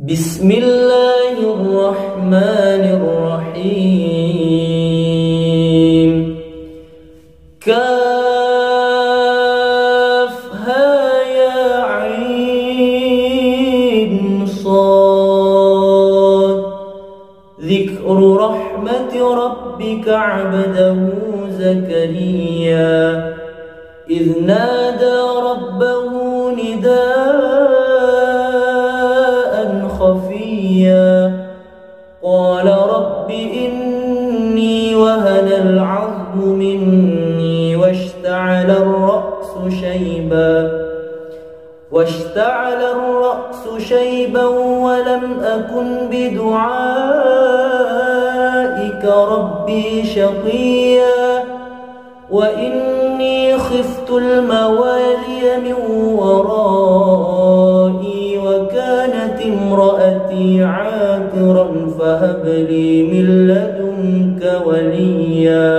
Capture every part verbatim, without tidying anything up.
بسم الله الرحمن الرحيم. كافها يا عين صاد. ذكر رحمة ربك عبده زكريا إذ نادى ربه نداء خفيا قال رب إني وهن العظم مني واشتعل الرأس شيبا واشتعل الرأس شيبا ولم أكن بدعائك ربي شقيا وإني خفت الموالي من ورائي وكانت امرأتي عاقرا فهب لي من لدنك وليا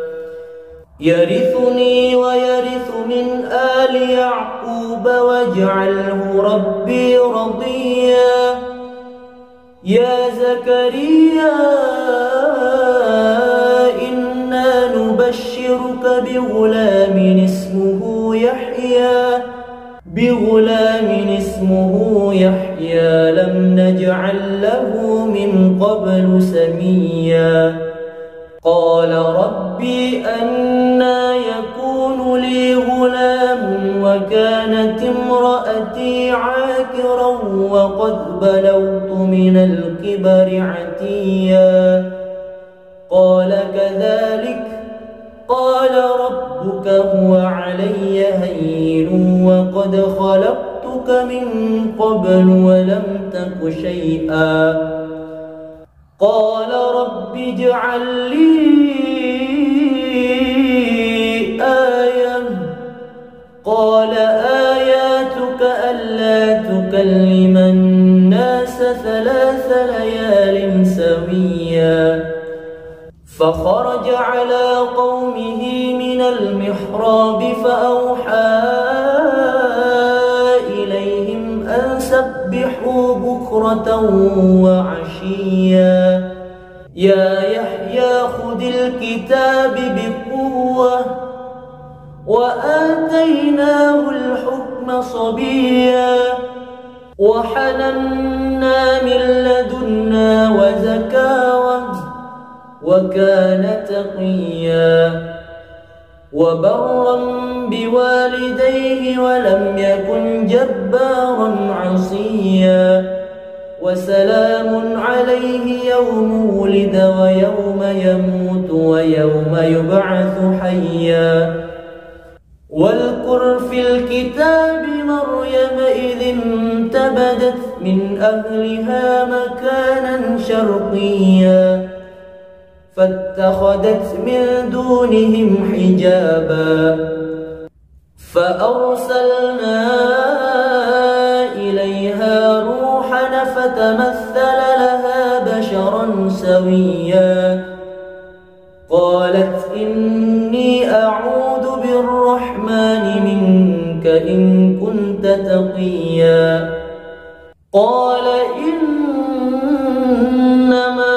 يرثني ويرث من آل يعقوب واجعله ربي رضيا. يا زكريا إنا نبشرك بغلام اسمه يحيى بغلام اسمه يحيى لم نجعل له من قبل سميا. قال ربي أنى يكون لي غلام وكانت امرأتي عاقرا وقد بلغت من الكبر عتيا. قال كذلك قال ربك هو علي هين وقد خلقتك من قبل ولم تك شيئا. قال رب اجعل لي آية. قال آياتك ألا تكلم الناس ثلاث ليال سويا. فخرج على قومه من المحراب فأوحى إليهم أن سبحوا بكرة وعشيا. يا يحيى خذ الكتاب بقوة وآتيناه الحكم صبيا وحننا من لدنا وزكاوة وكان تقيا وبرا بوالديه ولم يكن جبارا عصيا. وسلام عليه يوم ولد ويوم يموت ويوم يبعث حيا. واذكر في الكتاب مريم إذ انتبذت من أهلها مكانا شرقيا فاتخذت من دونهم حجابا فأرسلنا إليها روحنا فتمثل لها بشرا سويا. قالت إني أعوذ بالرحمن منك إن كنت تقيا. قال إنما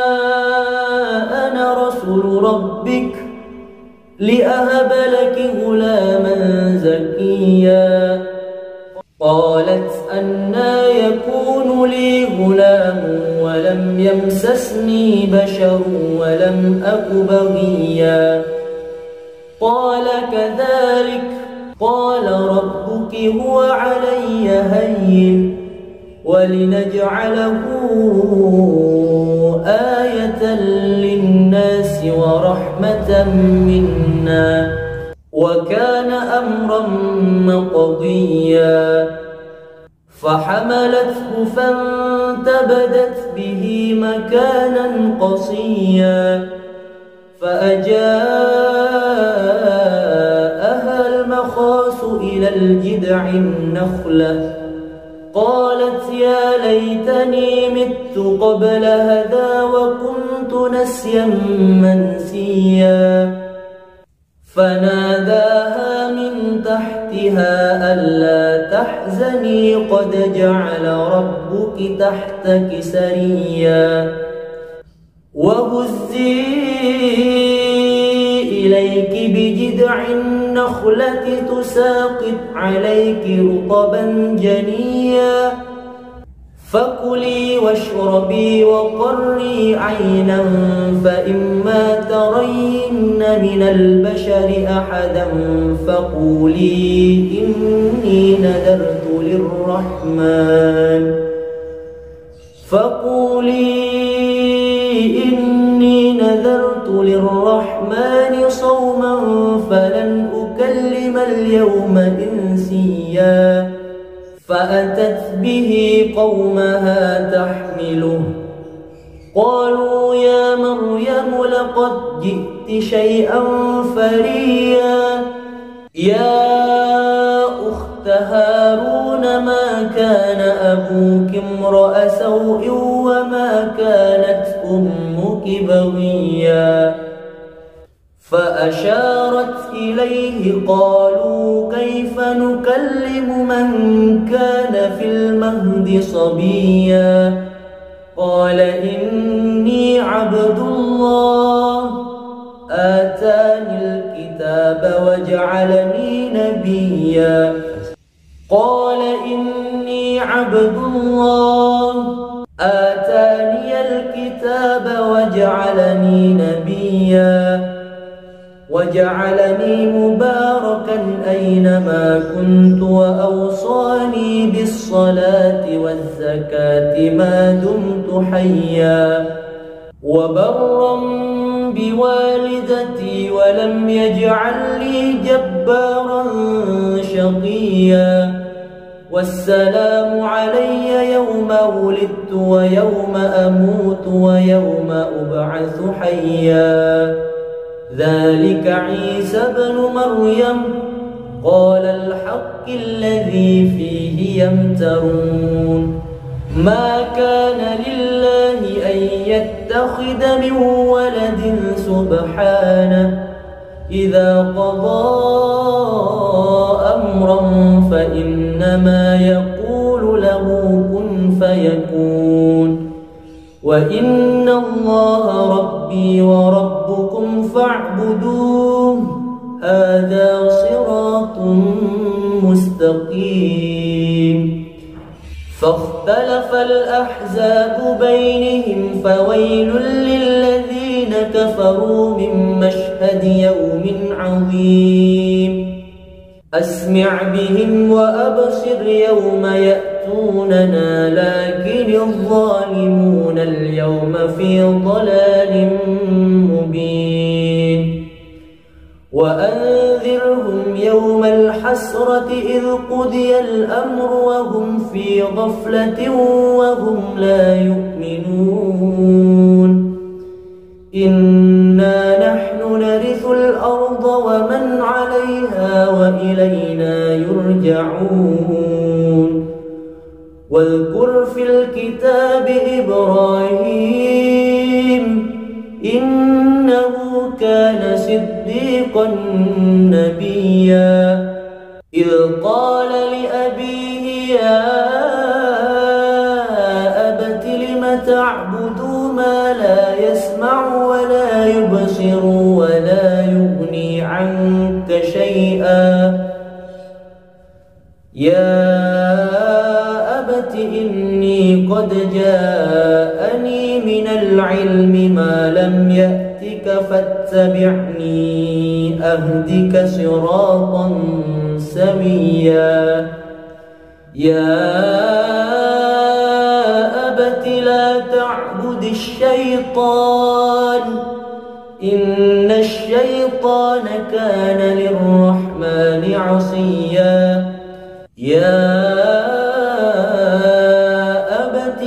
ربك لأهب لك غلاما زكيا. قالت أنى يكون لي غلام ولم يمسسني بشر ولم أك بغيا. قال كذلك قال ربك هو علي هين ولنجعله آية للناس ورحمة منا وكان أمرا مقضيا. فحملته فانتبذت به مكانا قصيا فأجاءها المخاص إلى الجذع النخلة قالت يا ليتني مت قبل هذا وكنت نسيا منسيا. فناداها من تحتها ألا تحزني قد جعل ربك تحتك سريا وهزي إليك بجذع النخلة تساقط عليك رطبا جنيا فكلي واشربي وقري عينا فإما ترين من البشر أحدا فقولي إني نذرت للرحمن فقولي إني نذرت للرحمن صوما فلن أكلم اليوم إنسيا فأتت به قومها تحمله قالوا يا مريم لقد جئت شيئا فريا يا أخت هارون ما كان أبوك امرأ سوء وما كانت أمك بغيا فأشارت إليه قالوا كيف نكلم من كان في المهد صبيا قال إني عبد الله آتاني الكتاب وجعلني نبيا قال إني عبد الله آتاني الكتاب وجعلني نبيا وجعلني مباركا أينما كنت وأوصاني بالصلاة والزكاة ما دمت حيا وبرا بوالدتي ولم يجعلني جبارا شقيا والسلام علي يوم ولدت ويوم أموت ويوم أبعث حيا ذلك عيسى بن مريم قال الحق الذي فيه يمترون ما كان لله أن يتخذ من ولد سبحانه إذا قضى أمرا فإنما يقول له كن فيكون وإن الله ربي وربكم فاعبدوه هذا صراط مستقيم فاختلف الأحزاب بينهم فويل للذين كفروا من مشهد يوم عظيم أسمع بهم وأبصر يوم يأتوننا لكن الظالمون اليوم في ضلال مبين وأنذرهم يوم الحسرة إذ قضي الأمر وهم في غفلة وهم لا يؤمنون إنا نحن نرث الأرض ومن عليها وإلينا يرجعون واذكر في الكتاب إبراهيم إنه كان صديقا نبيا إذ قال لأبيه يا أبت لم تعبد ما لا يسمع ولا يبصر ولا يغني عنك شيئا يا أبت إني قد جاءني من العلم ما لم يأتك فاتبعني أهدك صراطا سويا يا أبت لا تعبد الشيطان إن الشيطان كان للرحمن عصيا يا أبت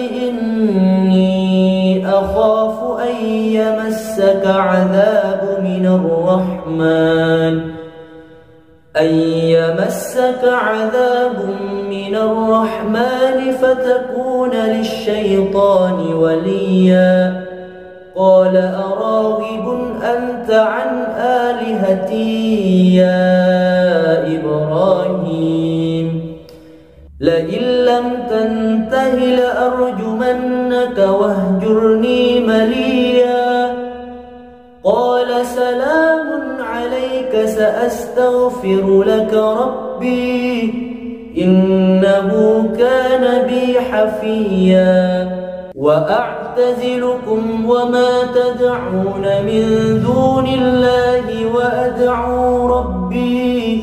إني أخاف أن يمسك عذاب من الرحمن أن يمسك عذاب من الرحمن فتكون للشيطان وليا قال أراغب أنت عن آلهتي يا إبراهيم لئن لم تنته لأرجمنك واهجرني مليا قال سلام عليك سأستغفر لك ربي إنه كان بي حفيا وأعتزلكم وما تدعون من دون الله وأدعو ربي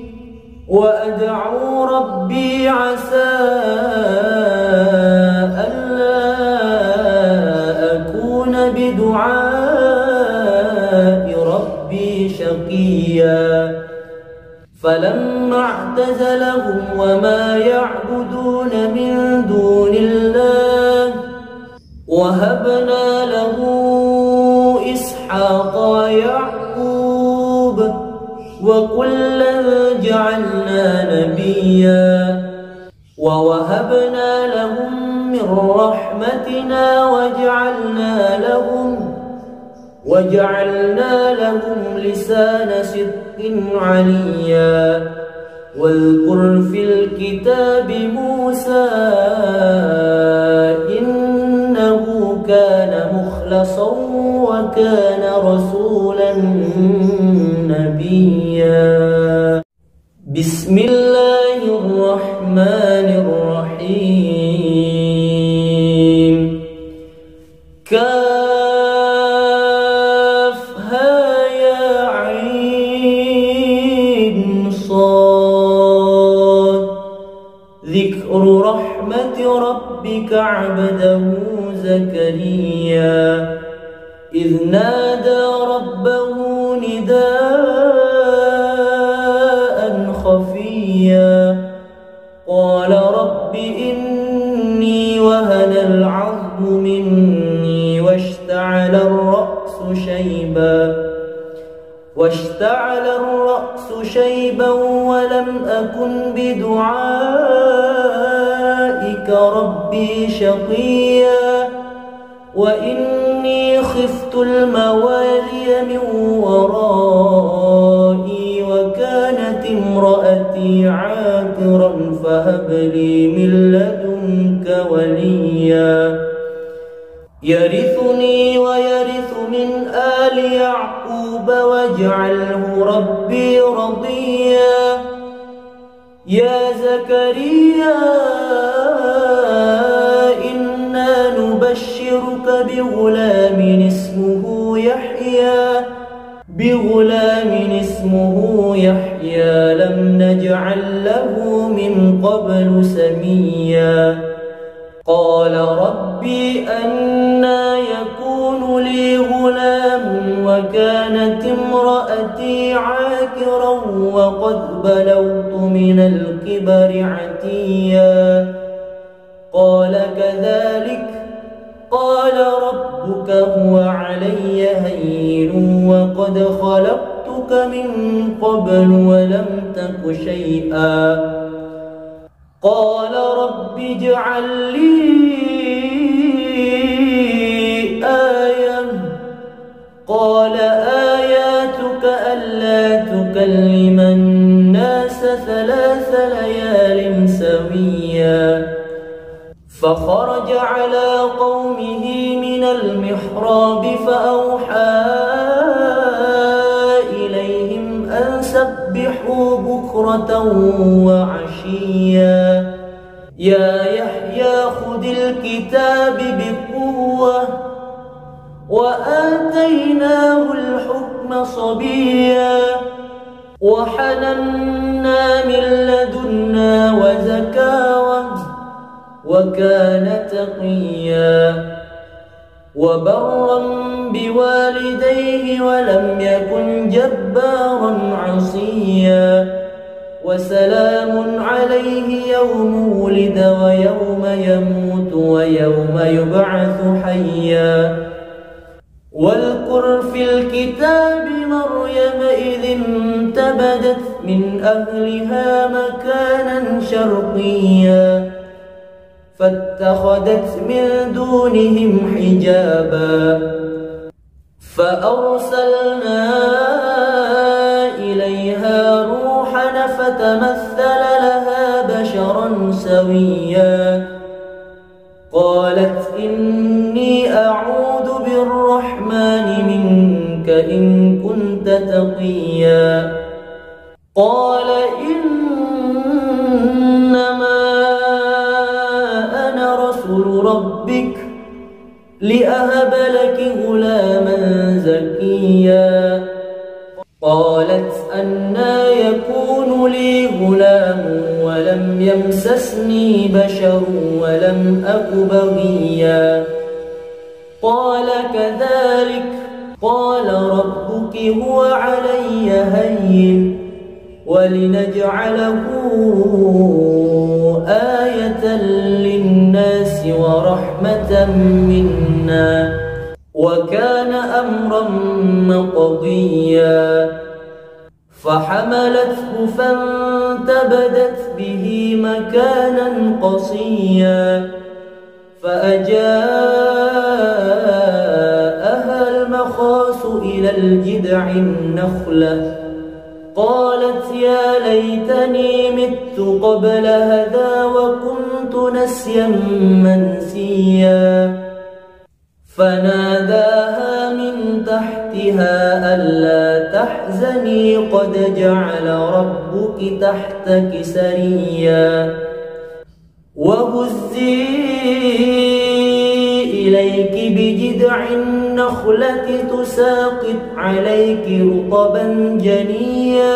وأدعو ربي عسى ألا أكون بدعاء ربي شقيا فلما اعتزلهم وما يعبدون من دون الله وهبنا له إسحاق ويعقوب وكلا جعلنا نبيا ووهبنا لهم من رحمتنا وجعلنا لهم وجعلنا لهم لسان صدق عليا واذكر في الكتاب موسى إنه كان مخلصا وكان رسولا نبيا. بسم الله الرحمن الرحيم. كافها يا عين صاد ذكر رحمة ربك عبده زكريا إذ نادى ربه نداء خفيا قال رب إني وهن العظم مني واشتعل الرأس شيبا واشتعل الرأس شيبا ولم أكن بدعائك ربي شقيا وإني خفت الموالي من ورائي وكانت امرأتي عاقرا فهب لي من لدنك وليا يرثني ويرث من آل يعقوب واجعله ربي رضيا يا زكريا إنا نبشرك بغلام اسمه يحيى بغلام اسمه يحيى لم نجعل له من قبل سميا قال ربي أنى يكون لي غلام وكانت امرأتي عاقرا وقد بلغت من الكبر عتيا قال كذلك قال ربك هو علي هين وقد خلقتك من قبل ولم تك شيئا قال رب اجعل لي آية قال آياتك ألا تكلم الناس ثلاث ليال سويا فخرج على قومه من المحراب فأوحى إليهم أن سبحوا بكرة وعشيا يا يحيى خذ الكتاب بقوة وآتيناه الحكم صبيا وحننا من لدنا وزكاوة وكان تقيا وبرا بوالديه ولم يكن جبارا عصيا وسلام عليه يوم ولد ويوم يموت ويوم يبعث حيا واذكر في الكتاب مريم إذ انتبذت من أهلها مكانا شرقيا فاتخذت من دونهم حجابا فأرسلنا إليها روحنا فتمثل لها بشرا سويا قالت إني أعوذ بالرحمن منك إن كنت تقيا قال إنما أنا رسول ربك لأهب لك غلاما زكيا قالت أنى يكون لي غلام ولم يمسسني بشر ولم أك بغيا قال كذلك قال ربك هو علي هين ولنجعله آية للناس ورحمة منا وكان أمرا مقضيا فحملته فانتبذت به مكانا قصيا فأجاءها المخاص إلى الجذع النخلة قالت يا ليتني مت قبل هذا وكنت نسيا منسيا فناداها من تحتها ألا تحزني قد جعل ربك تحتك سريا وهزي إليك بجذع النخلة تساقط عليك رطبا جنيا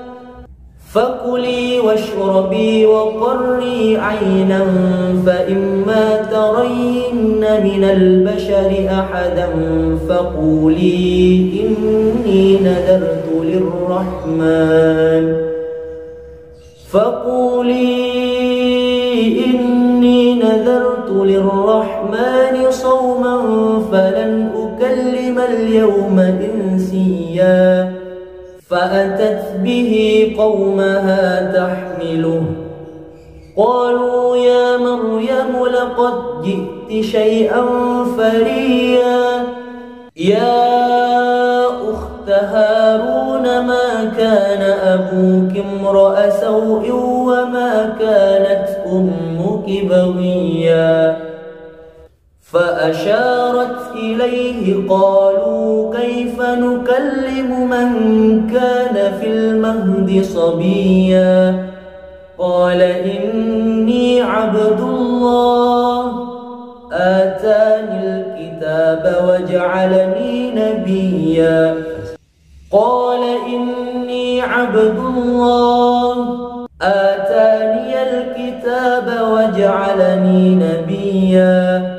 فكلي واشربي وقري عينا فإما ترين من البشر أحدا فقولي إني نذرت للرحمن فقولي إني نذرت للرحمن صوما فلن أكلم اليوم إنسيا فأتت به قومها تحمله قالوا يا مريم لقد جئت شيئا فريا يا أخت هارون ما كان أبوك امرأ سوء وما كانت أمك بغيا فأشارت إليه قالوا كيف نكلم من كان في المهد صبيا قال إني عبد الله آتاني الكتاب وجعلني نبيا قال إني عبد الله آتاني الكتاب وجعلني نبيا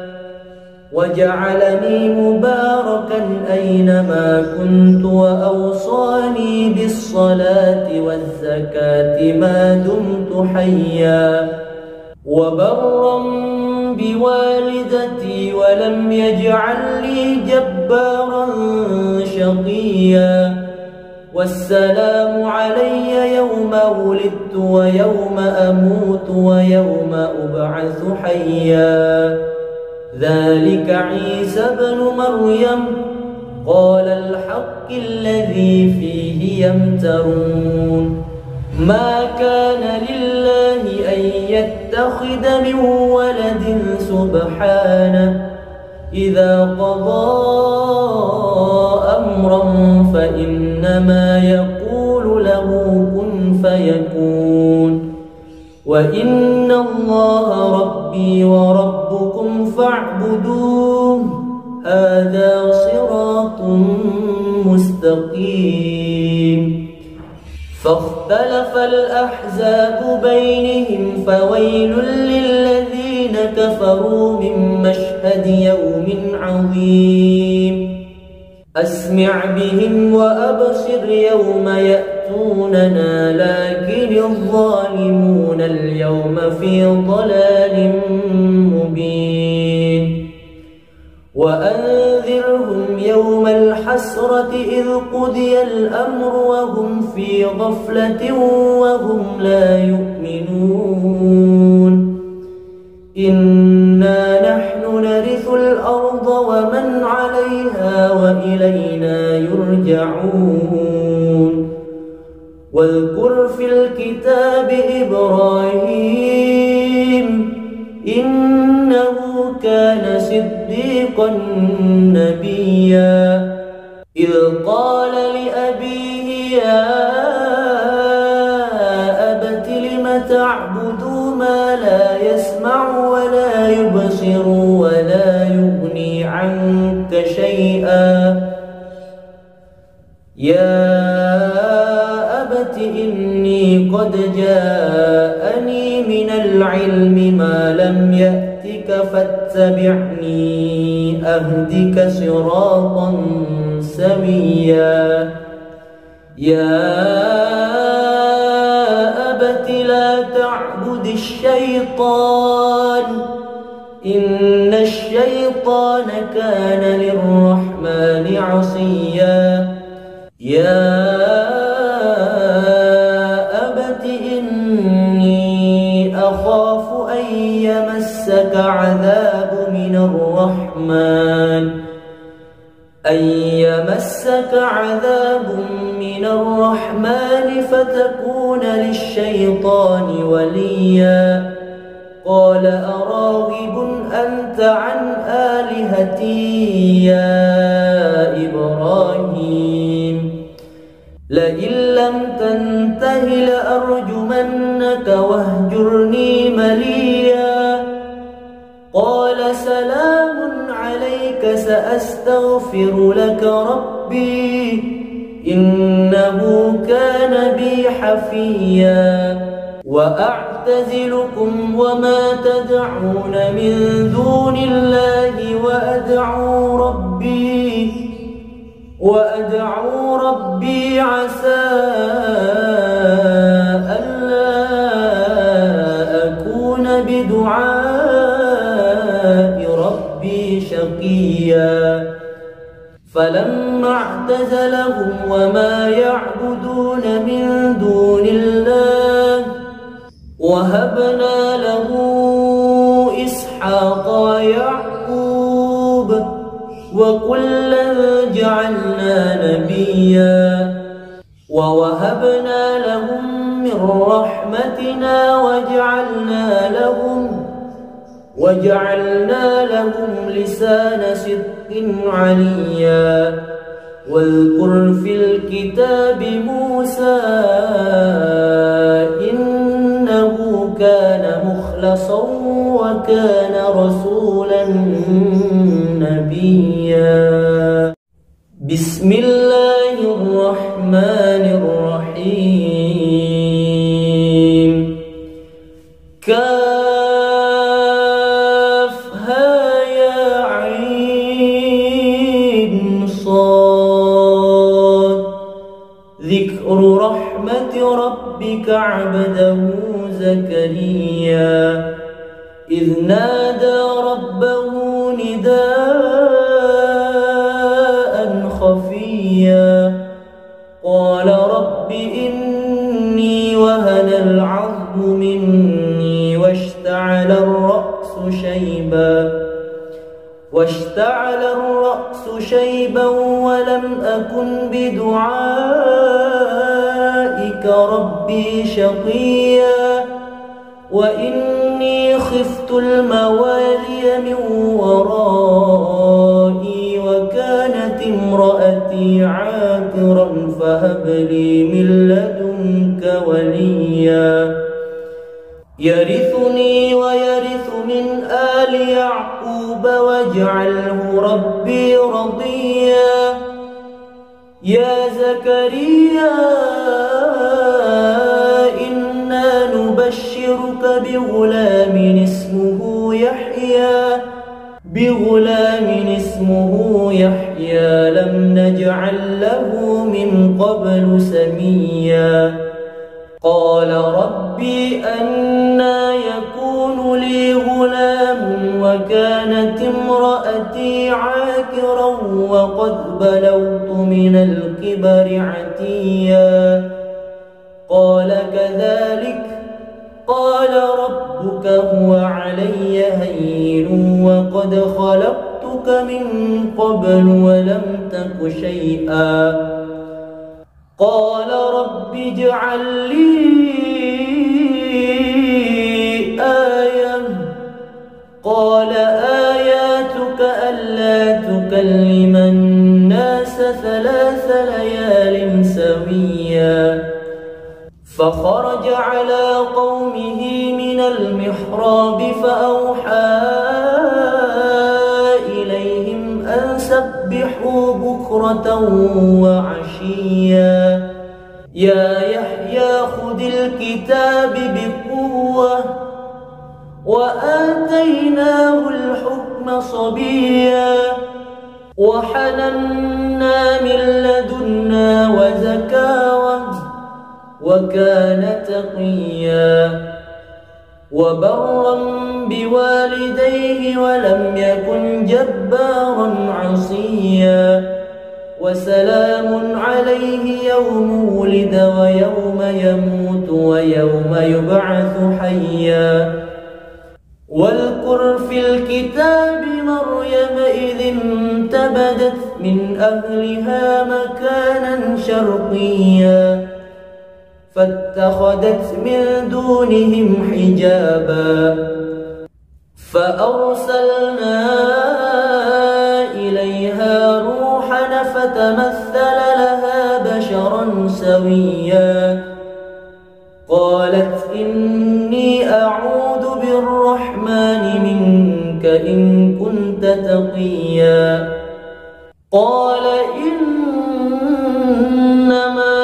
وجعلني مباركا أينما كنت وأوصاني بالصلاة والزكاة ما دمت حيا وبرا بوالدتي ولم يجعلني جبارا شقيا والسلام علي يوم ولدت ويوم أموت ويوم أبعث حيا ذلك عيسى ابن مريم قال الحق الذي فيه يمترون ما كان لله أن يتخذ من ولد سبحانه إذا قضى أمرا فإنما يقول له كن فيكون وإن الله ربي وربكم فاعبدوه هذا صراط مستقيم فاختلف الأحزاب بينهم فويل للذين كفروا من مشهد يوم عظيم أسمع بهم وأبصر يوم يأتوننا لكن الظالمون اليوم في ضلال مبين وأنذرهم يوم الحسرة إذ قضي الأمر وهم في غفلة وهم لا يؤمنون إنا نحن نرث الأرض ومن عليها وإلينا يرجعون واذكر في الكتاب إبراهيم إنه كان صديقا نبيا إذ قال لأبيه يا أبت لم تعبد ما لا يسمع ولا يبصر ولا يغني عنك شيئا يا أبت إني قد جاءني من العلم ما لم يأتك فاتبعني أهدك صراطا سويا يا أبت لا تعبد الشيطان إن الشيطان كان للرحمن عصيا يا أبت إني أخاف أن يمسك عذاب من الرحمن أن يمسك عذاب من الرحمن فتكون للشيطان وليا قال أراغب أنت عن آلهتي يا إبراهيم لئن لم تنته لأرجمنك واهجرني مليا قال سلام عليك سأستغفر لك ربي إنه كان بي حفيا وأعتزلكم وما تدعون من دون الله وأدعو ربي وأدعو ربي عسى ألا أكون بدعاء ربي شقيا فلما اعتزلهم وما يعبدون من دون الله وهبنا له إسحاق ويعقوب وكلا جعلنا نبيا ووهبنا لهم من رحمتنا وجعلنا لهم وجعلنا لهم لسان صدق عليا واذكر في الكتاب موسى إنه كان مخلصا وكان رسولا نبيا بسم الله الرحمن الرحيم كافها يا عين صاد ذكر رحمة ربك عبده زكريا إذ نادى ربه نداء خفيا قال رب إني وهن العظم مني واشتعل الرأس شيبا واشتعل الرأس شيبا ولم أكن بدعائك ربي شقيا وإني خفت الموالي من ورائي وكانت امرأتي عاقرا فهب لي من لدنك وليا يرثني ويرث من آل يعقوب واجعله ربي رضيا يا زكريا إنا نبشرك بغلام اسمه يحيى بغلام اسمه يحيى لم نجعل له من قبل سميا قال ربي أنى يكون لي غلام وكانت امرأتي عاقرا وقد بلغت من الكبر عتيا قال كذلك قال ربك هو علي هين وقد خلقتك من قبل ولم تك شيئا قال رب اجعل لي آية قال آياتك ألا تكلم الناس ثلاث ليال سويا فخرج على قومه من المحراب فأوحى إليهم أن سبحوا بكرة وعشيا يا يحيى خذ الكتاب بقوة وآتيناه الحكم صبيا وحننا من لدنا وزكاوة وكان تقيا وبرا بوالديه ولم يكن جبارا عصيا وسلام عليه يوم ولد ويوم يموت ويوم يبعث حيا واذكر في الكتاب مريم إذ انتبذت من أهلها مكانا شرقيا فاتخذت من دونهم حجابا فأرسلنا إليها روحنا فتمثل لها بشرا سويا قالت إني أعوذ بالرحمن منك إن كنت تقيا قال إنما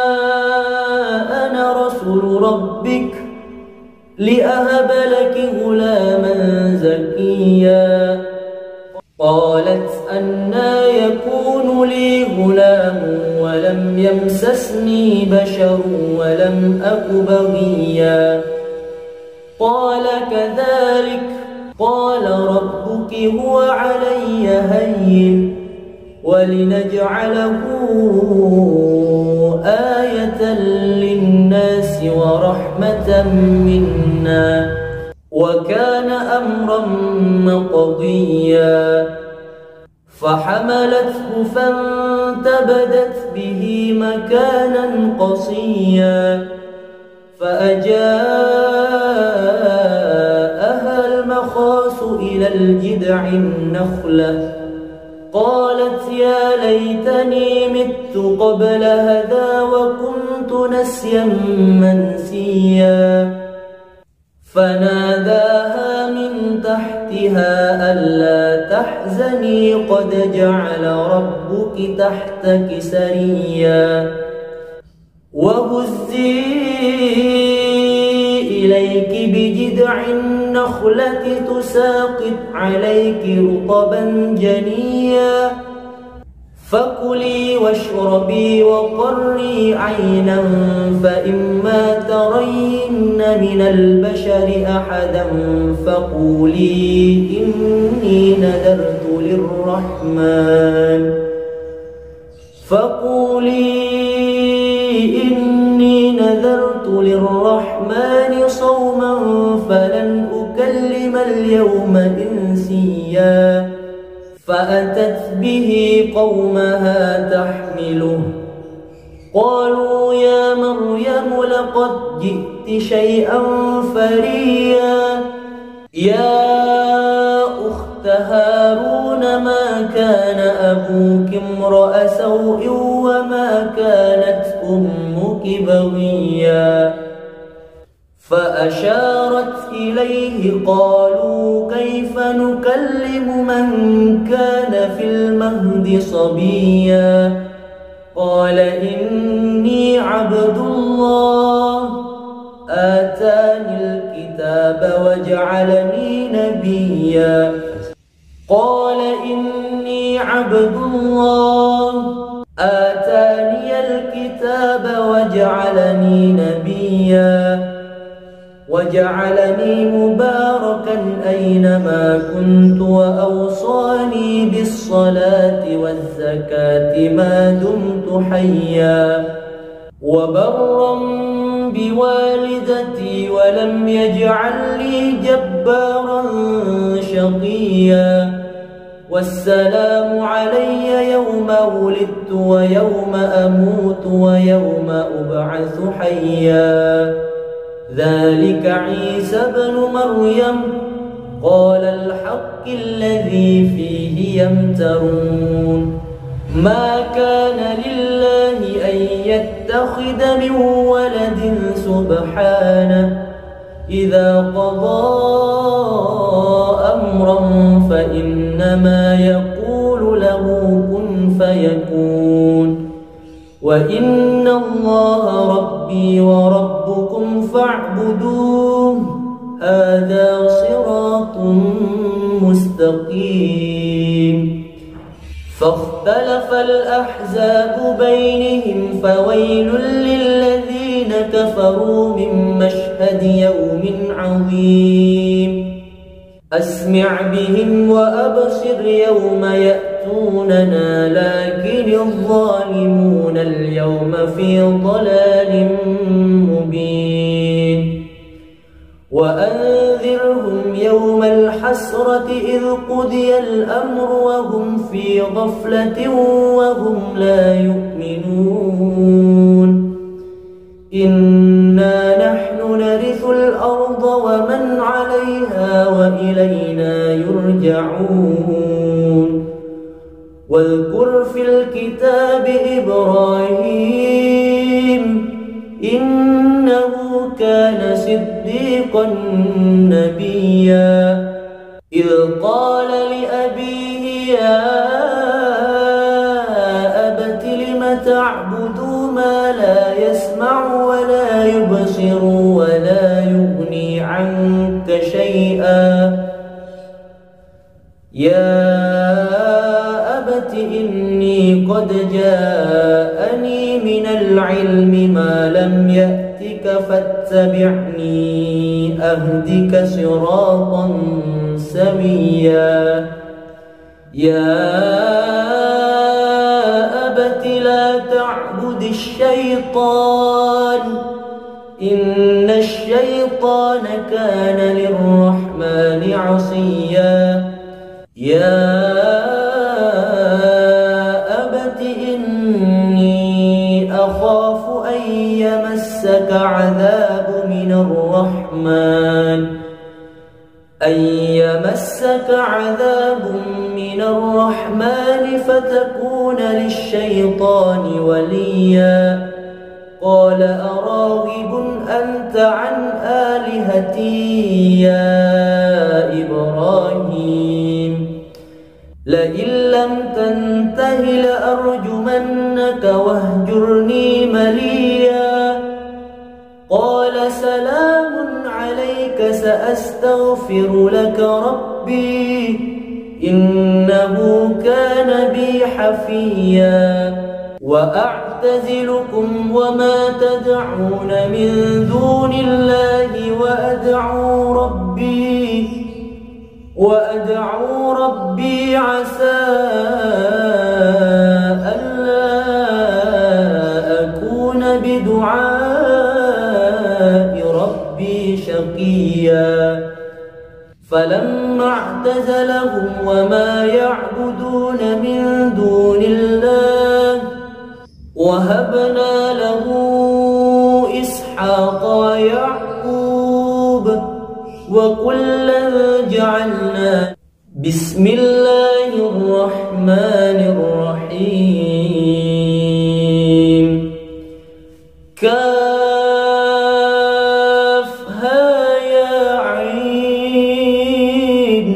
أنا رسول ربك لأهب لك غلاما زكيا قالت أنى يكون لي غلام ولم يمسسني بشر ولم أك بغيا قال كذلك قال ربك هو علي هين ولنجعله آية للناس ورحمة منا وكان أمرا مقضيا فحملته فانتبذت به مكانا قصيا فأجاءها المخاص إلى الجذع النخلة قالت يا ليتني مت قبل هذا وكنت نسيا منسيا فناداها من تحتها ألا تحزني قد جعل ربك تحتك سريا وهزي إليك بجذع النخلة تساقط عليك رطبا جنيا فكلي واشربي وقري عينا فإما ترين من البشر أحدا فقولي إني نذرت للرحمن فقولي إني نذرت للرحمن صوما فلن أكلم اليوم إنسيا فأتت به قومها تحمله قالوا يا مريم لقد جئت شيئا فريا يا أخت هارون ما كان أبوك امرأ سوء وما كانت أمك بغيا فأشارت إليه قالوا كيف نكلم من كان في المهد صبيا قال إني عبد الله آتاني الكتاب وجعلني نبيا قال إني عبد الله آتاني الكتاب وجعلني نبيا وجعلني مباركا أينما كنت وأوصاني بالصلاة والزكاة ما دمت حيا وبرا بوالدتي ولم يجعلني جبارا شقيا والسلام علي يوم ولدت ويوم أموت ويوم أبعث حيا ذلك عيسى بن مريم قال الحق الذي فيه يمترون ما كان لله أن يتخذ من ولد سبحانه إذا قضى أمرا فإنما يقول له كن فيكون وإن الله ربي وربكم فاعبدوه هذا صراط مستقيم فاختلف الأحزاب بينهم فويل للذين كفروا من مشهد يوم عظيم أسمع بهم وأبصر يوم يأتوننا لكن الظالمون اليوم في ضلال مبين وأنذرهم يوم الحسرة إذ قضي الأمر وهم في غفلة وهم لا يؤمنون إنا نحن نرث الأرض ومن عليها وإلينا يرجعون واذكر في الكتاب إبراهيم إنه كان صديقا نبيا إذ قال لأبيه يا أبت لم تعبد ما لا يسمع ولا يبصر ولا يغني عنك شيئا يا أبت إني قد جاءني من العلم ما لم يأتك فاتبعني أهدك صراطا سويا يا أبت لا تعبد الشيطان إن الشيطان كان للرحمن عصيا يا أبت إني أخاف أن يمسك عذاب من الرحمن أن يمسك عذاب من الرحمن فتكون للشيطان وليا قال أراغب أنت عن آلهتي يا إبراهيم لئن لم تنته لأرجمنك واهجرني مليا قال سلام عليك سأستغفر لك ربي إنه كان بي حفيا وأعتزلكم وما تدعون من دون الله وأدعو ربي وأدعو ربي عسى ألا أكون بدعاء ربي شقيا فلما اعتزلهم وما يعبدون من دون الله وهبنا له إسحاق ويعقوب وكلا جعلنا بسم الله الرحمن الرحيم كافها يا عين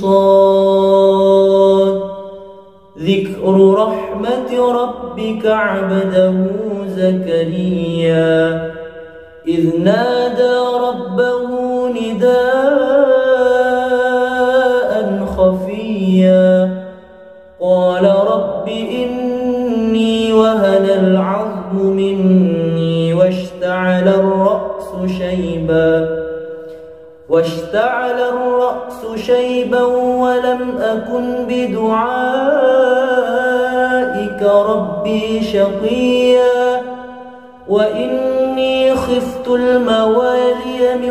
صاد ذكر رحمة ربك عبده زكريا إذ نادى ربه نداء خفيا قال رب إني وهن العظم مني واشتعل الرأس شيبا واشتعل الرأس شيبا ولم أكن بدعائك ربي شقيا وإني خفت الموالي من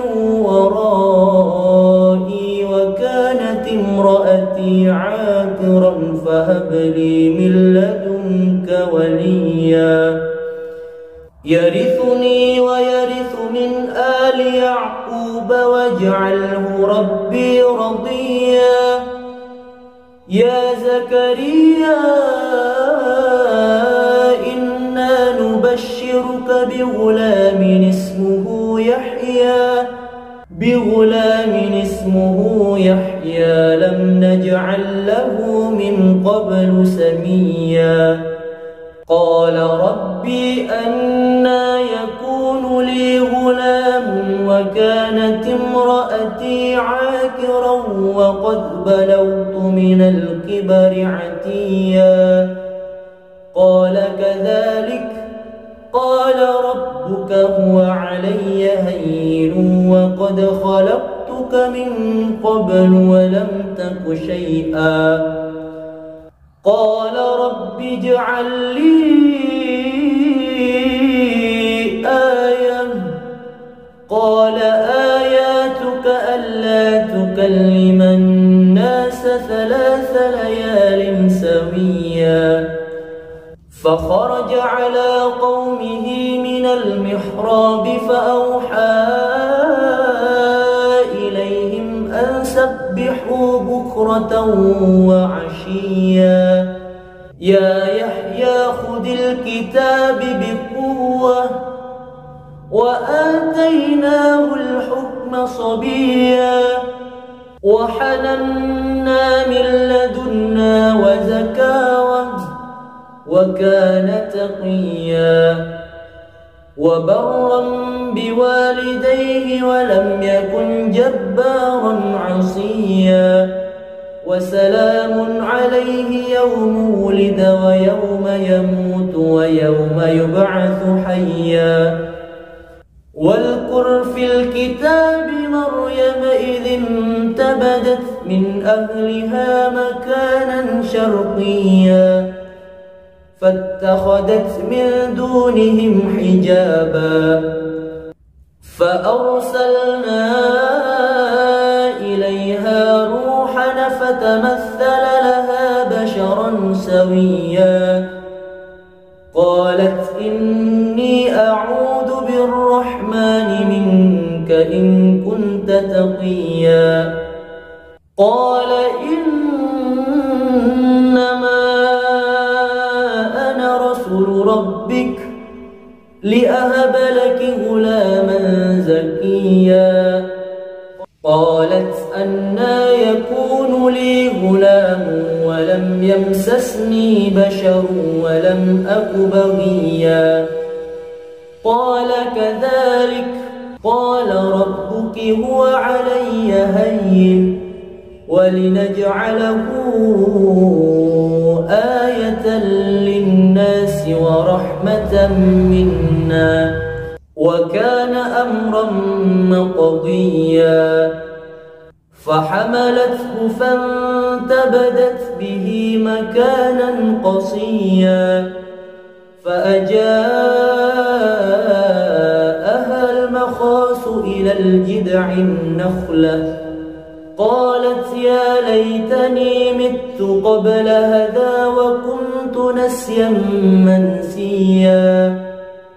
ورائي وكانت امرأتي عاقرا فهب لي من لدنك وليا يرثني ويرث من آل يعقوب واجعله ربي رضيا يا زكريا إنا نبشرك بغلام اسمه يحيى بغلام اسمه يحيى لم نجعل له من قبل سميا قال ربي أنى يكون لي غلام وكانت امرأتي عاكرا وقد بلغت من الكبر عتيا قال كذلك قال ربك هو علي هين وقد خلقتك من قبل ولم تك شيئا قال رب اجعل لي آية قال آياتك ألا تكلم الناس ثلاث ليال سويا فخرج على قومه من المحراب فأوحى إليهم أن سبحوا بكرة وعشيا يا يحيى خذ الكتاب بقوة وآتيناه الحكم صبيا وحننا من لدنا وزكاوة وكان تقيا وبرا بوالديه ولم يكن جبارا عصيا وسلام عليه يوم ولد ويوم يموت ويوم يبعث حيا واذكر في الكتاب مريم إذ انتبذت من أهلها مكانا شرقيا فاتخذت من دونهم حجابا فأرسلنا إليها روحنا فتمثل لها بشرا سويا قالت إني أعوذ بالرحمن منك إن كنت تقيا قال إنما أنا رسول ربك لأهب لك غلاما زكيا قالت أنى يكون لي غلام ولم يمسسني بشر ولم أك بغيا قال كذلك قال ربك هو علي هين ولنجعله آية للناس ورحمة منا وكان أمرا مقضيا فحملته فانتبذت به مكانا قصيا فأجاءها المخاص إلى الجذع النخلة قالت يا ليتني مت قبل هذا وكنت نسيا منسيا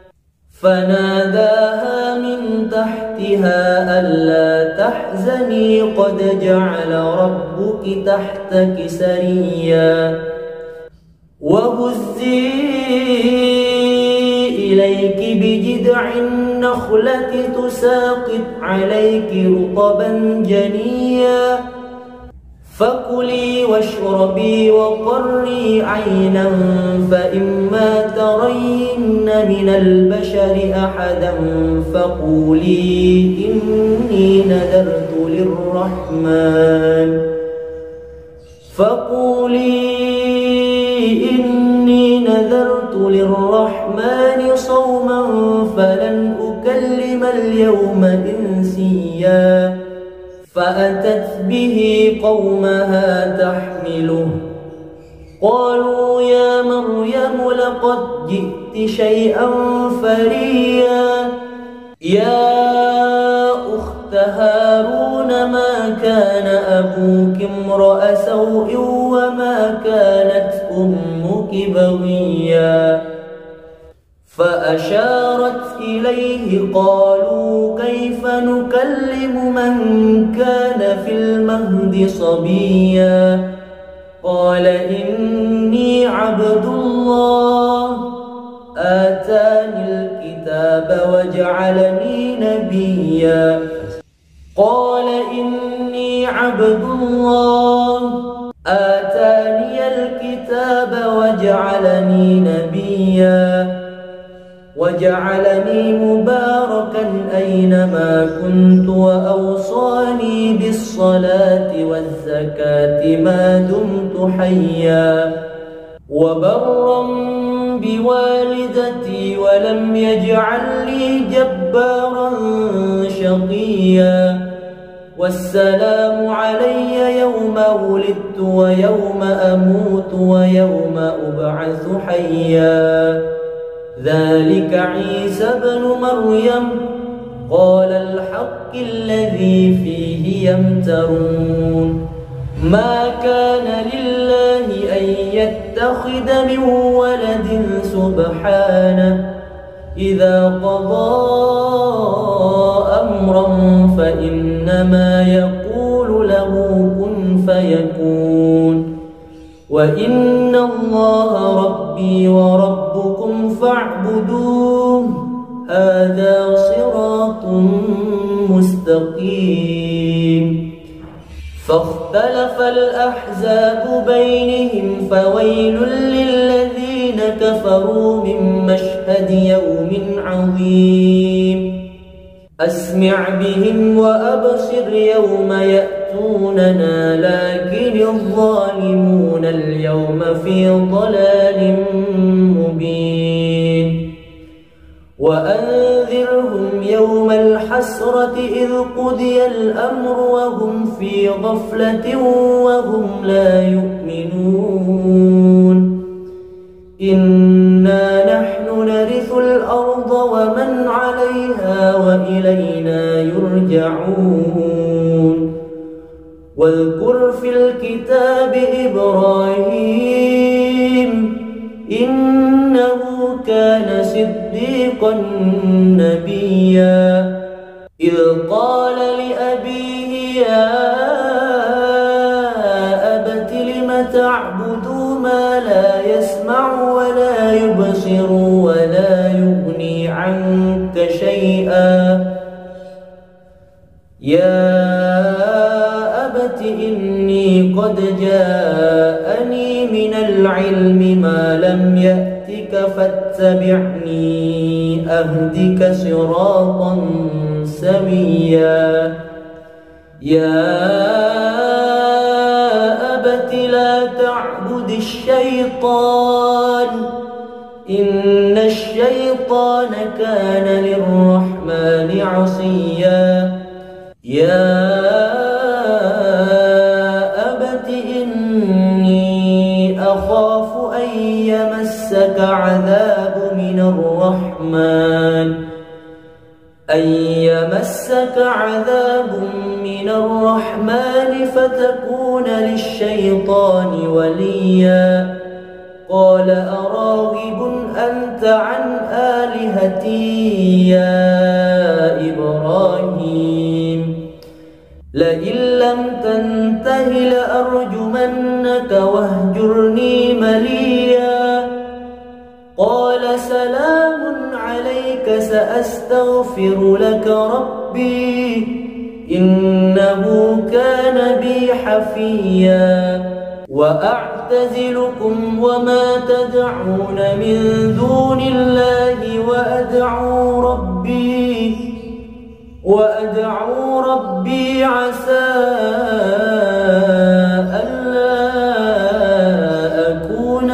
فناداها من تحتها ألا تحزني قد جعل ربك تحتك سريا وهزي إليك بجذع النخلة تساقط عليك رطبا جنيا فكلي واشربي وقري عينا فإما ترين من البشر أحدا فقولي إني نذرت للرحمن فقولي إني نذرت للرحمن صوما فلن أكلم اليوم إنسيا فأتت به قومها تحمله قالوا يا مريم لقد جئت شيئا فريا يا أخت هارون ما كان أبوك امرأ سوء وما كانت أمك بغيا فأشارت إليه قالوا كيف نكلم من كان في المهد صبيا قال إني عبد الله آتاني الكتاب وجعلني نبيا قال إني عبد الله آتاني الكتاب وجعلني نبيا وجعلني مباركا أينما كنت وأوصاني بالصلاة والزكاة ما دمت حيا وبرا بوالدتي ولم يجعلني جبارا شقيا والسلام علي يوم ولدت ويوم أموت ويوم أبعث حيا ذلك عيسى بن مريم قال الحق الذي فيه يمترون ما كان لله أن يتخذ من ولد سبحانه إذا قضى أمرا فإنما يقول له كن فيكون وإن الله ربي وربكم فاعبدوه هذا صراط مستقيم فاختلف الأحزاب بينهم فويل للذين كفروا من مشهد يوم عظيم أسمع بهم وأبصر يوم يأتوننا لكن الظالمون اليوم في ضلال مبين وأنذرهم يوم الحسرة إذ قضي الأمر وهم في غفلة وهم لا يؤمنون إنا نحن نرث الأرض ومن عليها وإلينا يرجعون واذكر في الكتاب إبراهيم إنه كان صديقا نبيا إذ قال لأبيه يا أبت لم تعبد ما لا يسمع ولا يبصر ولا يغني عنك شيئا يا أبت إني قد جاءني من العلم ما لم يأتك فاتبعني أهدك صراطا سويا يا أبت لا تعبد الشيطان إن الشيطان كان للرحمن عصيا يا أبت إني أخاف أن يمسك عذاب من الرحمن أن يمسك عذاب من الرحمن فتكون للشيطان وليا قال أراغب أنت عن آلهتي يا إبراهيم لئن لم تنته لأرجمنك واهجرني مليا قال سلام عليك سأستغفر لك ربي إنه كان بي حفيا وأعتزلكم وما تدعون من دون الله وأدعو ربي وأدعو ربي عسى ألا أكون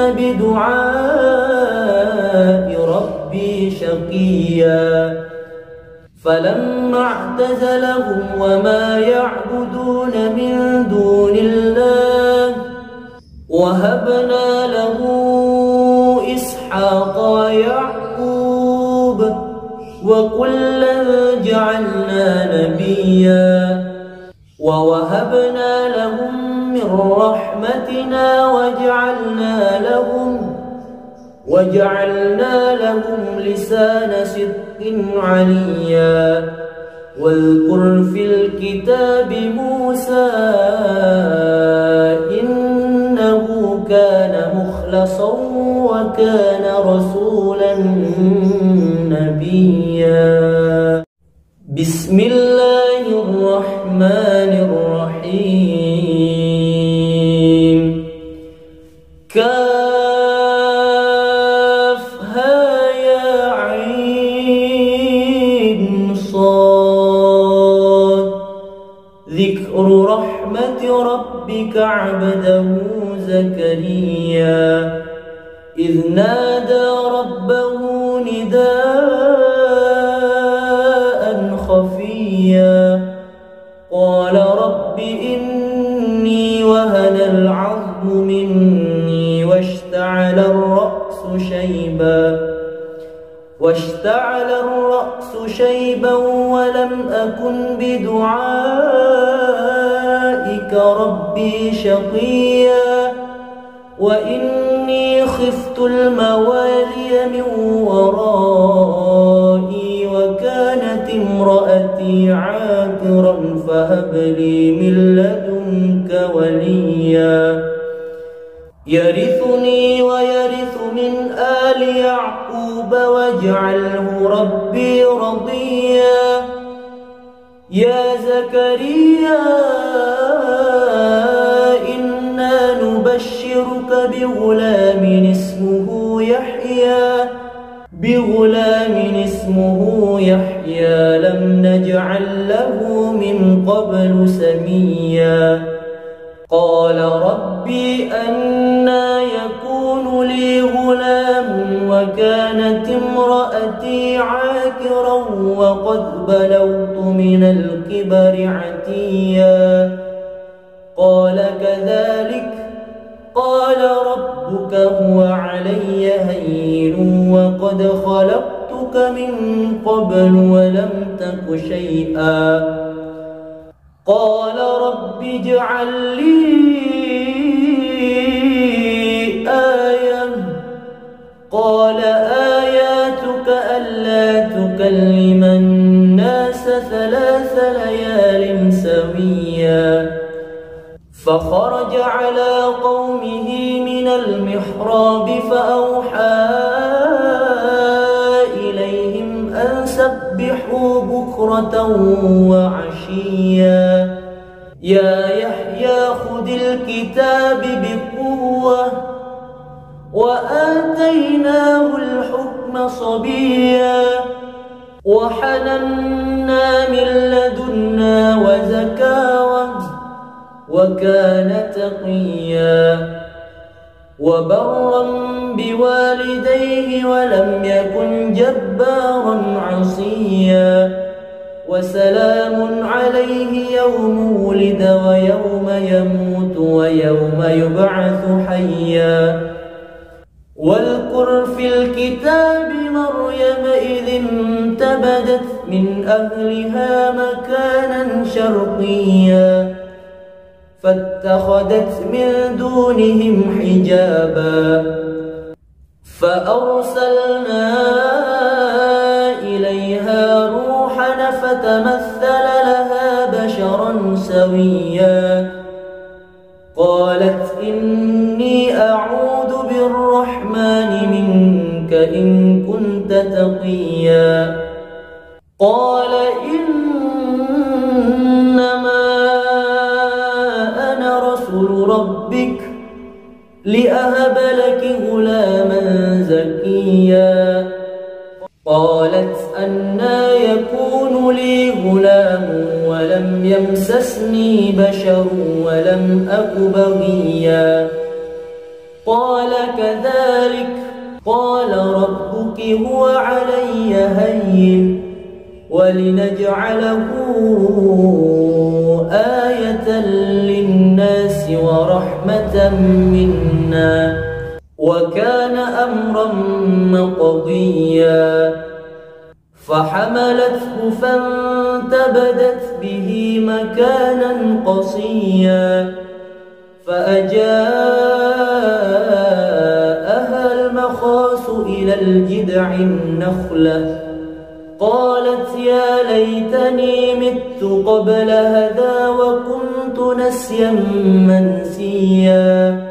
بدعاء ربي شقيا فلما اعتزلهم وما يعبدون من دون الله وهبنا له إسحاق ويعقوب وكلا جعلنا نبيا ووهبنا لهم من رحمتنا وجعلنا لهم وجعلنا لهم لسان صدق عليا واذكر في الكتاب موسى إنه كان مخلصا وكان رسولا نبيا. بسم الله الرحمن الرحيم. كافها يا عين صاد ذكر رحمة ربك عبده زكريا إذ نادى ربه نداء خفيا قال رب إني وهن العظم مني واشتعل الرأس شيبا واشتعل الرأس شيبا ولم أكن بدعائك ربي شقيا وإني خفت الموالي من ورائي وكانت امرأتي عاقرا فهب لي من لدنك وليا يرثني ويرث من آل يعقوب واجعله ربي رضيا. يا زكريا إنا نبشرك بغلام اسمه يحيى بغلام اسمه يحيى لم نجعل له من قبل سميا قال ربي أنى يكون لي غلام وكانت امرأتي عاقرا وقد بلغت من الكبر عتيا قال كذلك قال ربك هو علي هين وقد خلقتك من قبل ولم تك شيئا قال رب اجعل لي آية قال آياتك ألا تكلم الناس ثلاث ليال سويا فخرج على قومه من المحراب فأوحى إليهم أن سبحوا بكرة وعشيا يا يحيى خذ الكتاب بقوة وآتيناه الحكم صبيا وحننا من لدنا وزكاوة وكان تقيا وبرا بوالديه ولم يكن جبارا عصيا وسلام عليه يوم ولد ويوم يموت ويوم يبعث حيا واذكر في الكتاب مريم إذ انتبذت من أهلها مكانا شرقيا فاتخذت من دونهم حجابا فأرسلنا إليها روحنا فتمثل لها بشرا سويا قالت إني أعوذ بالرحمن منك إن كنت تقيا قال إنما أنا رسول ربك لأهب لك غلاما زكيا قالت أنى يكون لي غلام ولم يمسسني بشر ولم أك بغيا قال كذلك قال ربك هو علي هين ولنجعله آية للناس ورحمة منا وكان أمرا مقضيا فحملته فانتبذت به مكانا قصيا فأجاءها المخاض بجذع النخلة قالت يا ليتني مت قبل هذا وكنت نسيا منسيا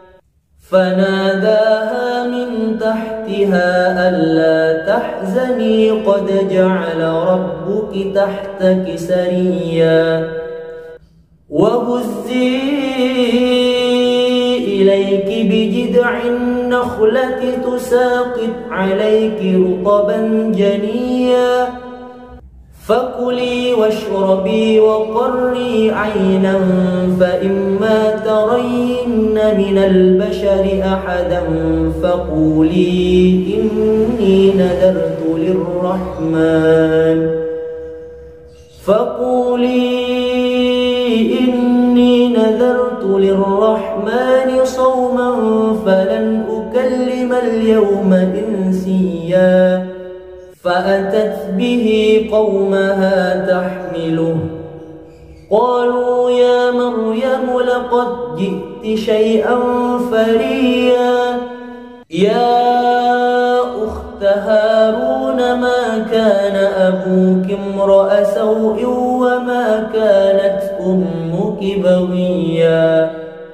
فناداها من تحتها ألا تحزني قد جعل ربك تحتك سريا وهزي إليك بجذع النخلة تساقط عليك رطبا جنيا فكلي واشربي وقري عينا فإما ترين من البشر أحدا فقولي إني نذرت للرحمن فقولي إني نذرت للرحمن صوما فلن أكلم اليوم إنسيا فأتت به قومها تحمله قالوا يا مريم لقد جئت شيئا فريا يا أخت هارون ما كان أبوك امرأ سوء وما كانت أمك بغيا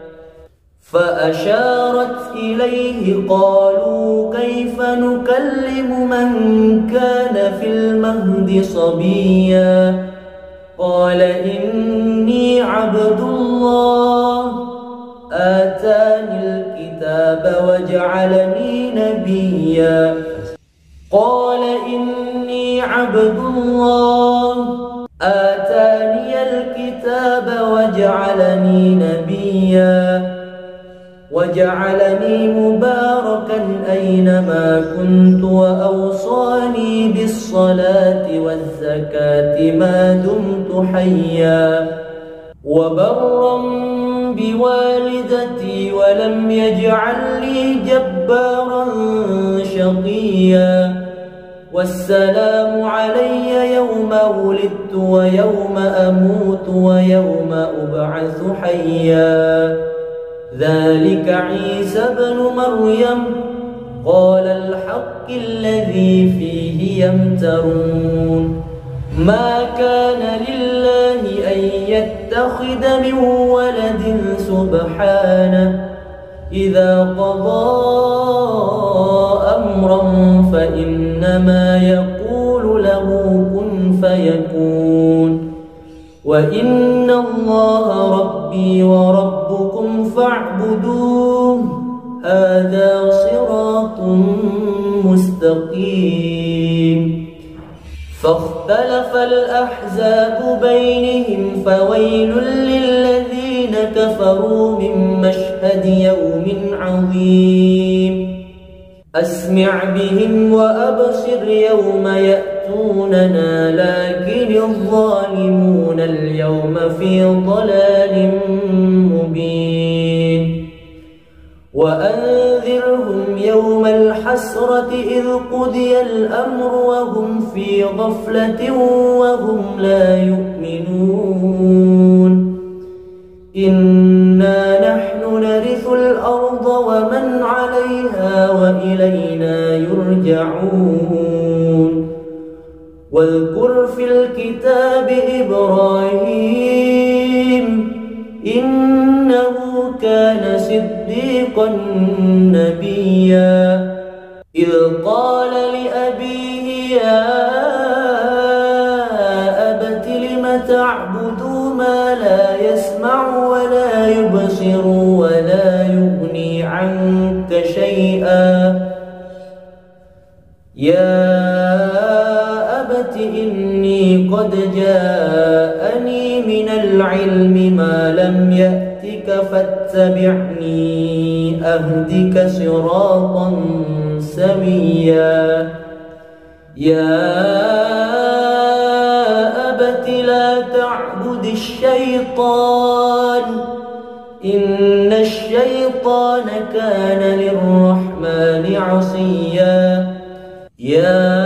فأشارت إليه قالوا كيف نكلم من كان في المهد صبيا قال إني عبد الله آتاني الكتاب وجعلني نبيا قال إني عبد الله آتاني الكتاب وجعلني نبيا وجعلني مباركا أينما كنت وأوصاني بالصلاة والزكاة ما دمت حيا وبرا بوالدتي ولم يجعلني جبارا شقيا والسلام علي يوم ولدت ويوم أموت ويوم أبعث حيا ذلك عيسى بن مريم قال الحق الذي فيه يمترون ما كان لله أن يتخذ من ولد سبحانه إذا قضى أمرا فإنما يقول له كن فيكون وإن الله ربي وربكم فاعبدوه هذا صراط مستقيم فاختلف الأحزاب بينهم فويل للذين كفروا من مشهد يوم عظيم أسمع بهم وأبصر يوم يأتوننا لكن الظالمون اليوم في ضلال مبين وأنذرهم يوم الحسرة إذ قضي الأمر وهم في غفلة وهم لا يؤمنون إنا نحن نرث الأرض ومن عليها وإلينا يرجعون واذكر في الكتاب إبراهيم إنه كان صديقا نبيا إذ قال لأبيه يا أبت لم تعبد ما لا يسمع ولا يبصر ولا يغني عنك شيئا يا أبت إني قد جاءني من العلم ما لم يأتك فاتبعني أهدك صراطا سويا يا أبت لا تعبد الشيطان إن الشيطان كان للرحمن عصيا يا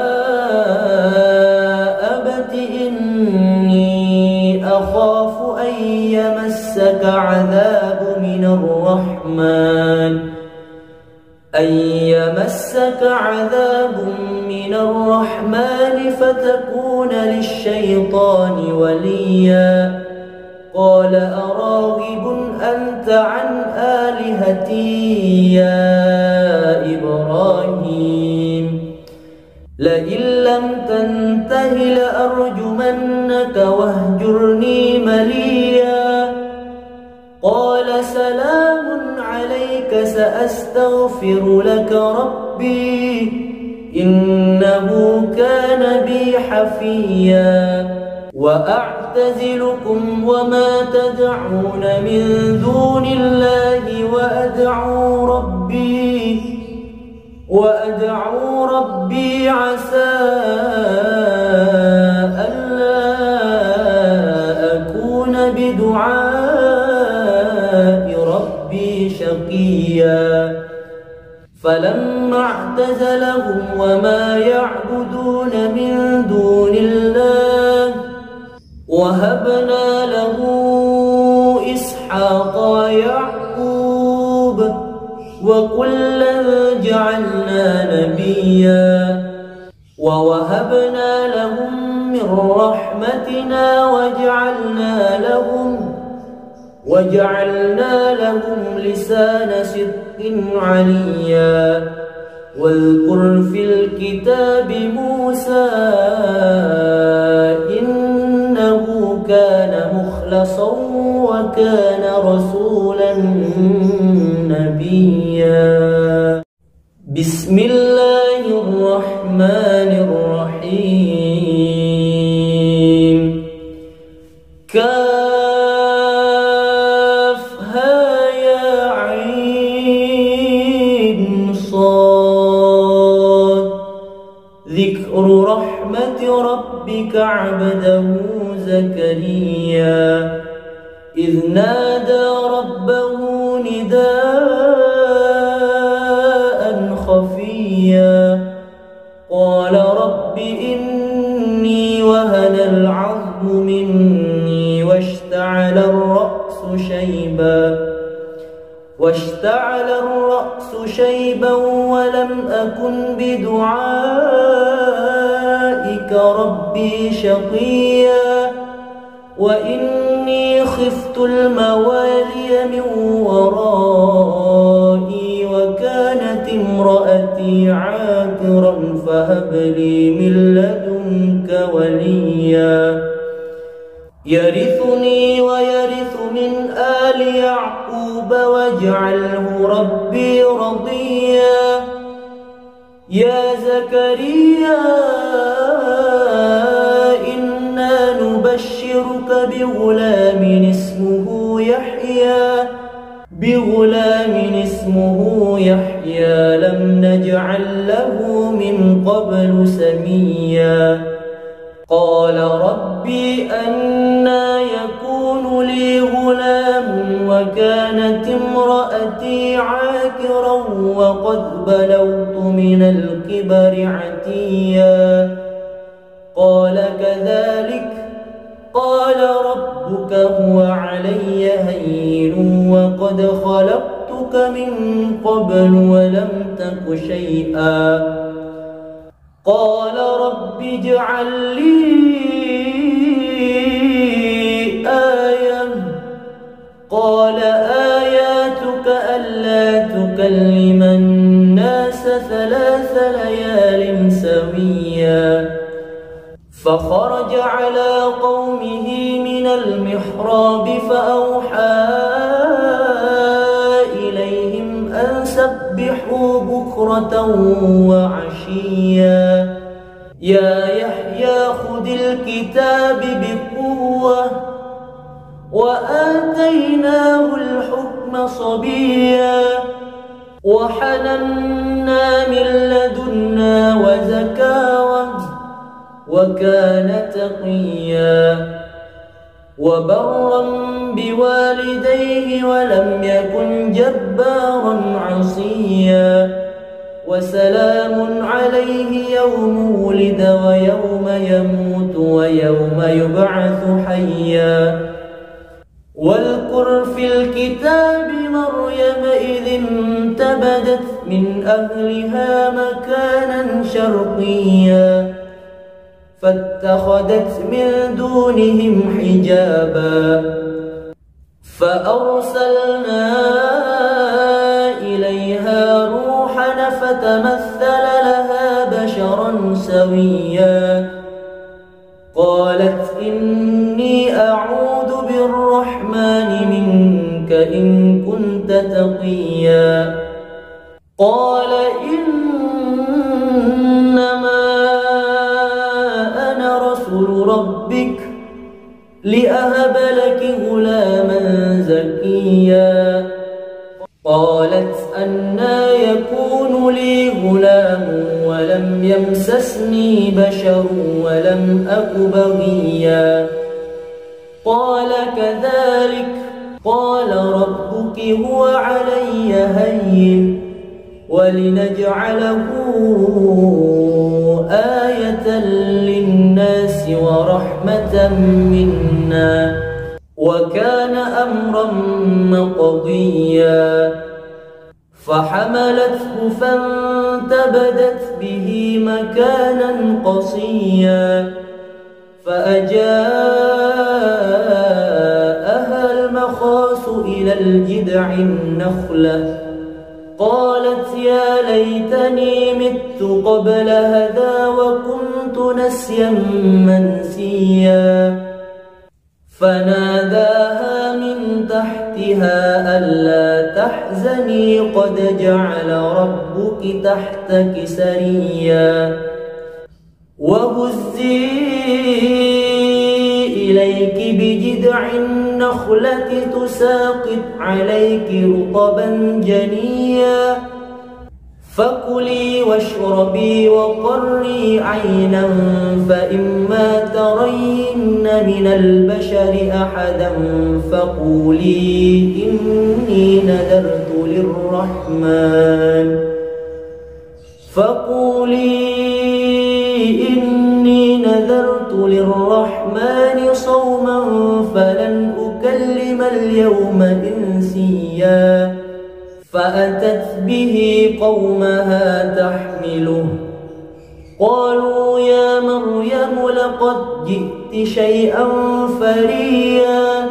أبت إني أخاف أن يمسك عذاب من الرحمن أن يمسك عذاب من الرحمن فتكون للشيطان وليا قال أراغب أنت عن آلهتي يا إبراهيم لئن لم تنته لأرجمنك واهجرني مليا قال سلام عليك سأستغفر لك ربي إنه كان بي حفيا وأعتزلكم وما تدعون من دون الله وأدعو ربي وأدعو ربي عسى ألا أكون بدعاء ربي شقيا فلما اعتزلهم وما يعبدون من دون الله وهبنا له إسحاق ويعقوب وكلا جعلنا نبيا ووهبنا لهم من رحمتنا وجعلنا لهم وجعلنا لهم لسان صدق عليا واذكر في الكتاب موسى إنه كان مخلصا وكان رسولا نبيا بسم الله الرحمن الرحيم كافها يا عين صاد ذكر رحمة ربك عبده زكريا إذ نادى ربه نداء خفيا قال رب إني وهن العظم مني واشتعل الرأس شيبا واشتعل الرأس شيبا ولم أكن بدعائك ربي شقيا وإني خفت الموالي من ورائي وكانت امرأتي عاقرا فهب لي من لدنك وليا يرثني ويرث من آل يعقوب واجعله ربي رضيا يا زكريا إنا نبشرك بغلام اسمه يحيى بغلام اسمه يحيى لم نجعل له من قبل سميا قال ربي أنى يكون لي غلام وكانت امرأتي عاقرا وقد بلغت من الكبر عتيا قال كذلك قال ربك هو علي هين وقد خلقتك من قبل ولم تك شيئا قال رب اجعل لي آية قال آياتك ألا تكلم الناس ثلاث ليال سويا فخرج على قومه من المحراب فأوحى إليهم أن سبحوا بكرة وعشيا يا يحيى خذ الكتاب بقوة وآتيناه الحكم صبيا وحننا من لدنا وزكاوة وكان تقيا وبرا بوالديه ولم يكن جبارا عصيا وسلام عليه يوم ولد ويوم يموت ويوم يبعث حيا واذكر في الكتاب مريم إذ انتبهت انتبذت من أهلها مكانا شرقيا فاتخذت من دونهم حجابا فأرسلنا إليها روحنا فتمثل لها بشرا سويا قالت إني أعوذ بالرحمن منك إن كنت تقيا قال إنما أنا رسول ربك لأهب لك غلاما زكيا قالت أنى يكون لي غلام ولم يمسسني بشر ولم أك بغيا قال كذلك قال ربك هو علي هين ولنجعله آية للناس ورحمة منا وكان أمرا مقضيا فحملته فانتبذت به مكانا قصيا فأجاءها المخاض إلى الجذع النخلة قالت يا ليتني مت قبل هذا وكنت نسيا منسيا فناداها من تحتها ألا تحزني قد جعل ربك تحتك سريا وهزي إليك بجذع النخلة تساقط عليك رطبا جنيا فكلي واشربي وقري عينا فإما ترين من البشر أحدا فقولي إني نذرت للرحمن فقولي إني نذرت للرحمن صوما فلن أكلم اليوم إنسيا فأتت به قومها تحمله قالوا يا مريم لقد جئت شيئا فريا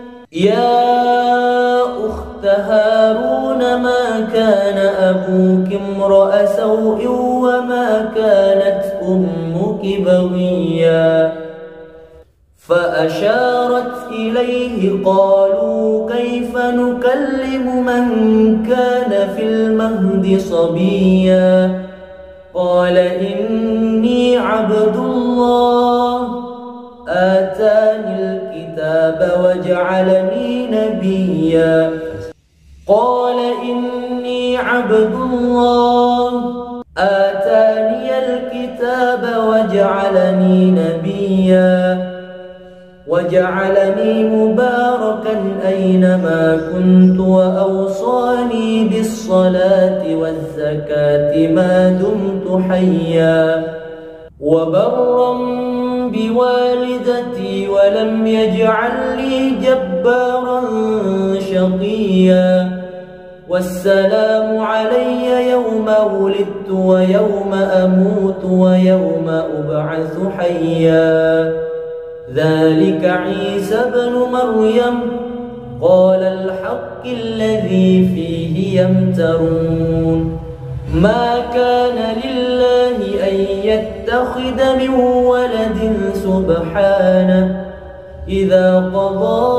يا أخت هارون ما كان أبوك امرأ سوء وما كانت أمك بغيا فأشارت إليه قالوا كيف نكلم من كان في المهد صبيا قال إني عبد الله آتاني الكتاب وجعلني نبيا قال إني عبد الله آتاني الكتاب وجعلني نبيا وجعلني مباركا أينما كنت وأوصاني بالصلاة والزكاة ما دمت حيا وبرا بوالدتي ولم يجعلني جبارا شقيا والسلام علي يوم ولدت ويوم أموت ويوم أبعث حيا ذلك عيسى ابن مريم قال الحق الذي فيه يمترون ما كان لله أن يتخذ من ولد سبحانه إذا قضى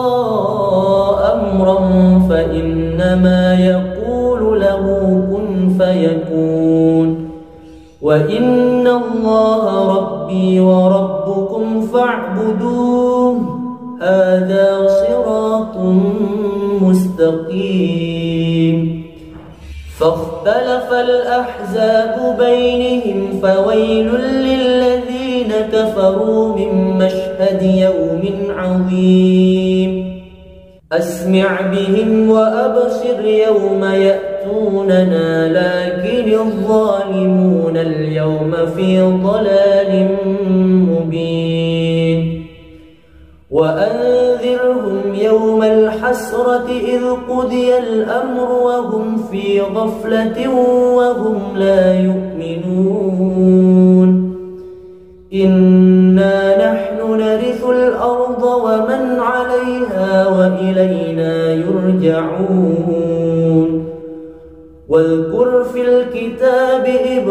أمرا فإنما يقول له كن فيكون وإن الله ربي وربكم فاعبدوه هذا صراط مستقيم فاختلف الأحزاب بينهم فويل للذين كفروا من مشهد يوم عظيم أسمع بهم وأبصر يوم يأتوننا لكن الظالمون اليوم في ضلال مبين وأنذرهم يوم الحسرة إذ قضي الأمر وهم في في غفلة وهم لا يؤمنون إنا نحن نرث الأرض ومن عليها وإلينا يرجعون واذكر في الكتاب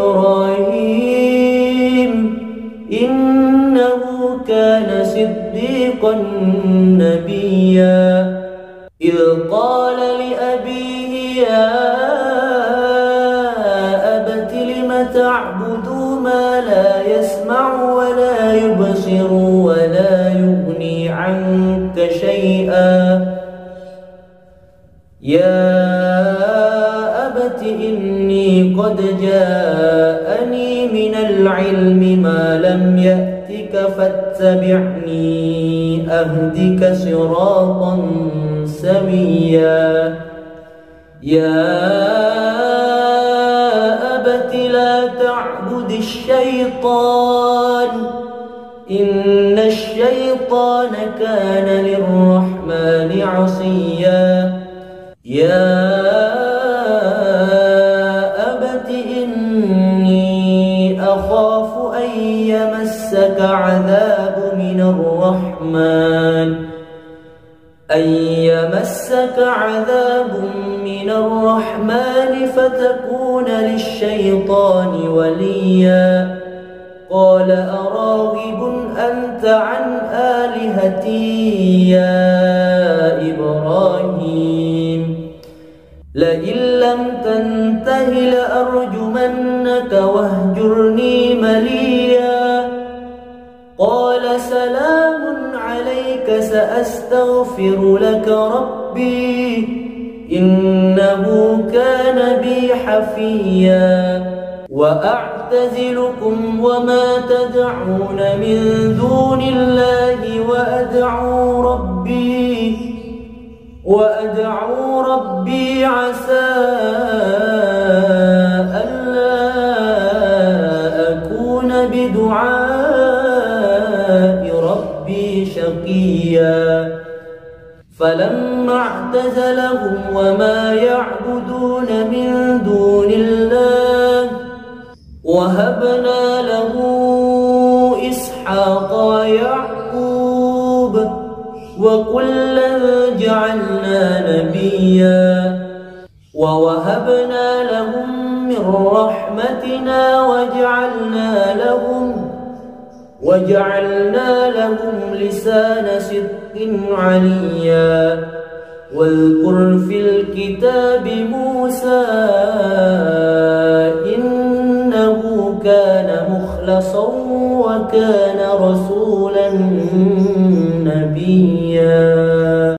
إبراهيم إنه كان صديقا نبيا إذ قال لأبيه يا أبت لم تعبد ما لا يسمع ولا يبصر ولا يغني عنك شيئا يا أبت إني قد جاءني من العلم ما لم يأتك فاتبعني أهدك صراطا سويا يا أبت لا تعبد الشيطان إن الشيطان كان للرحمن عصيا يا أبت إني أخاف أن يمسك عذاب من الرحمن أن يمسك عذاب من الرحمن فتكون للشيطان وليا قال أراغب أنت عن آلهتي يا إبراهيم لئن لم تنته لأرجمنك واهجرني مليا قال سلام عليك سأستغفر لك ربي إنه كان بي حفيا وأعتزلكم وما تدعون من دون الله وأدعو ربي وأدعو ربي عسى ألا أكون بدعاء ربي شقيا فلما اعتزلهم وما يعبدون من دون الله وهبنا له إسحاق ويعقوب وكلا جعلنا نبيا ووهبنا لهم من رحمتنا وجعلنا لهم وجعلنا لهم لسان صدق عليا واذكر في الكتاب موسى إنه كان مخلصا وكان رسولا